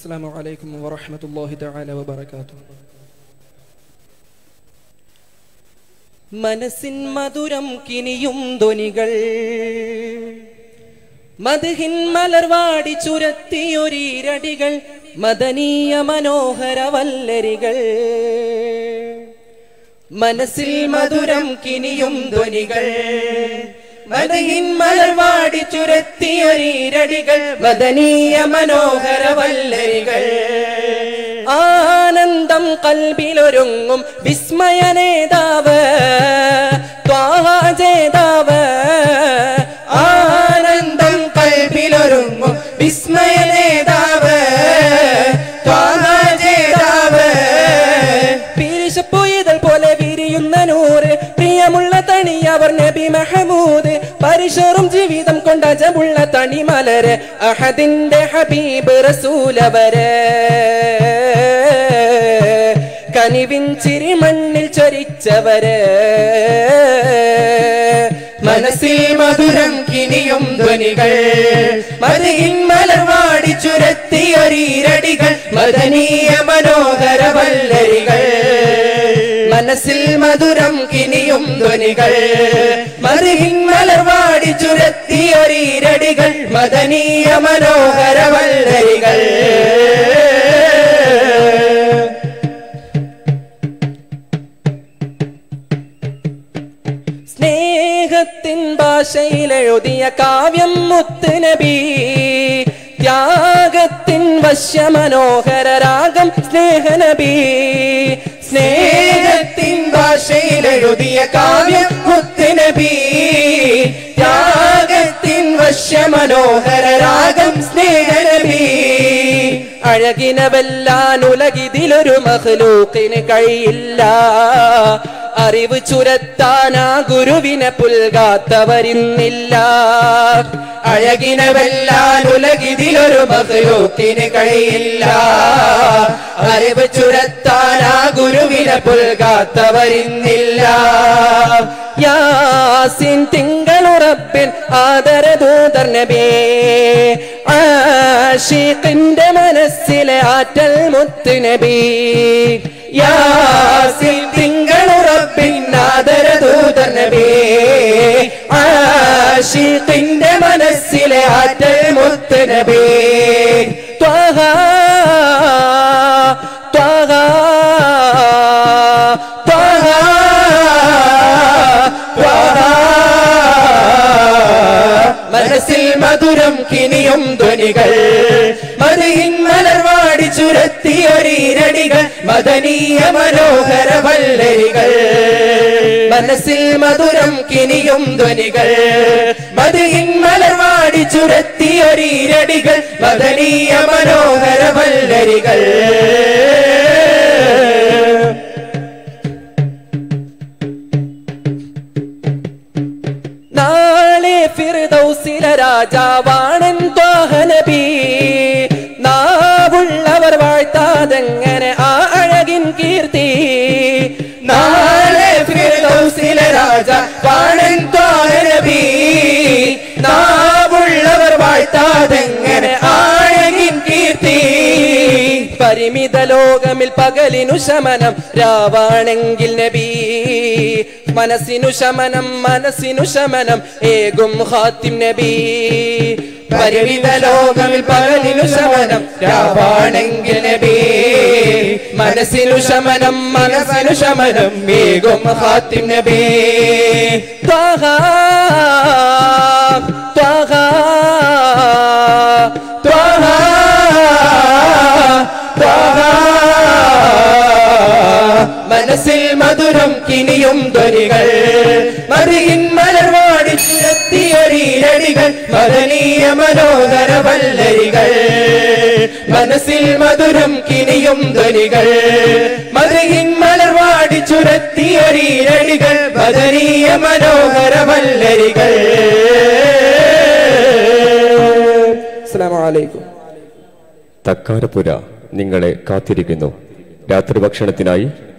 السلام عليكم ورحمة الله تعالى وبركاته. മനസ്സിൻ മധുരം കിനിയും ധ്വനികൾ മദ്ഹിൻ മലർവാടി ചുരത്തിയൊരീരടികൾ മദനീയ മനോഹര വല്ലരികൾ. മനസ്സിൽ മധുരം കിനിയും ധ്വനികൾ മദ്ഹിൻ മലർവാടി ചുരത്തിയൊരീരടികൾ മദനീയ മനോഹര വല്ലരികൾ. ആനന്ദം കൽബിലൊരുങ്ങും വിസ്മയ നേതാവ് ത്വാഹ ജേതാവ്. ആനന്ദം കൽബിലൊരുങ്ങും വിസ്മയ നേതാവ് ത്വാഹ ജേതാവ്. പീരിശപ്പൊയ്തൽ പോലെ വിരിയുന്ന നൂറ് പ്രിയമുള്ള തണിയവർ നബി മഹമൂദ്. പരിശറും ജീവിതം കൊണ്ട ജമുള്ള തണിമലര് അഹദിന്റെ ഹബീബ് റസൂലവര്. കനിവിൻ ചിരി മണ്ണിൽ ചൊരിച്ചവര്. മനസ്സിൽ മധുരം കിനിയും ധ്വനികൾ മദ്ഹിൻ മലർവാടി ചുരത്തിയൊരീരടികൾ മദനീയ മനോഹര വല്ലരികൾ. മനസ്സിൽ മധുരം കിനിയും ധ്വനികൾ മദ്ഹിൻ മലർവാടി ചുരത്തിയൊരീരടികൾ മദനീയ മനോഹര വല്ലരികൾ. സ്നേഹത്തിൻ ഭാഷയിലെഴുതിയ കാവ്യം മുത്ത് നബി. ത്യാഗത്തിൻ വശ്യമനോഹര രാഗം സ്നേഹനബി. സ്നേഹത്തിൻ ഭാഷയിലെഴുതിയ കാവ്യം മുത്ത് നബി. ത്യാഗത്തിൻ വശ്യമനോഹര രാഗം സ്നേഹനബി. അഴകിനെ വെല്ലാൻ ഉലകിതിലൊരു മഖ്ലൂഖിന് കഴിയില്ല. അറിവ് ചുരത്താനാ ഗുരുവിനെ പുൽകാത്തവരിന്നില്ല. അഴകിനെ വെല്ലാൻ ഉലകിതിലൊരു മഖ്ലൂഖിന് കഴിയില്ല. അറിവ് ചുരത്താനാ ഗുരുവിനെ പുൽകാത്തവരിന്നില്ല. യാസീൻ തിങ്കളുറപ്പിൻ ആദരദൂതർ നബി. ആശിഖിന്റെ മനസ്സിലെ ആറ്റൽ മുത്ത് നബി. യാസീൻ തിങ്കളുറപ്പിൻ ആദരദൂതർ നബി. ആശിഖിന്റെ മനസ്സിലെ ആറ്റൽ മുത്ത് നബി. ത്വാഹ ത്വാഹ ത്വാഹ ത്വാഹ. മനസ്സിൽ മധുരം കിനിയും ധ്വനികൾ മദ്ഹിൻ മലർവാടി ചുരത്തിയൊരീരടികൾ മദനീയ മനോഹര വല്ലരികൾ. മനസ്സിൽ മധുരം കിനിയും ധ്വനികൾ മദ്ഹിൻ മലർവാടി ചുരത്തിയൊരീരടികൾ മദനീയ മനോഹര വല്ലരികൾ. നാളെ ഫിർദൗസിലെ രാജാവാണൻ ത്വാഹ നബി. നാവുള്ളവർ വാഴ്ത്താതെങ്ങനെ ആ അഴകിൻ കീർത്തി. നാളെ ഫിർദൗസിലെ രാജാവാണൻ ത്വാഹ നബി. നാവുള്ളവർ വാഴ്ത്താതെങ്ങനെ ആ അഴകിൻ കീർത്തി. പരിമിത ലോകമിൽ പകലിനു ശമനം രാവാണെങ്കിൽ നബി. മനസ്സിനു ശമനം മനസ്സിനു ശമനം ഏകും ഖാത്തിം നബി. പരിമിത ലോകമിൽ പകലിനു ശമനം രാവാണെങ്കിൽ നബി. മനസ്സിനു ശമനം മനസ്സിനു ശമനം ഏകും ഖാത്തിം നബി. ത്വാഹ ത്വാഹ ത്വാഹ ത്വാഹ. മനസ്സിൽ മധുരം കിനിയും ധ്വനികൾ മദ്ഹിൻ മലർവാടി ചുരത്തിയൊരീരടികൾ മദനീയ മനോഹര വല്ലരികൾ. മനസ്സിൽ മധുരം കിനിയും ധ്വനികൾ മദ്ഹിൻ മലർവാടി ചുരത്തിയൊരീരടികൾ മദനീയ മനോഹര വല്ലരികൾ. അസ്സലാമു അലൈക്കും. തക്കാരപ്പുര നിങ്ങളെ കാത്തിരിക്കുന്നു. രാത്രി ഭക്ഷണത്തിനായി